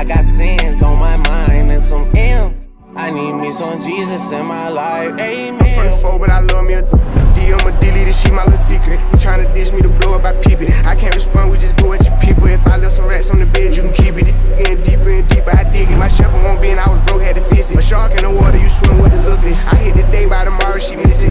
got sins on my mind and some M's. I need me some Jesus in my life, amen. I'm from the 4, but I love me a D. I'ma delete this shit, my little secret. You tryna dish me to blow up, I peep it. I can't respond, we just go at your people. If I left some rats on the bed, you can keep it. Getting deeper and deeper, I dig it. My shepherd won't be and I was broke, had to fix it. A shark in the water, you swim with a little fish. I hit the day by tomorrow, she miss it.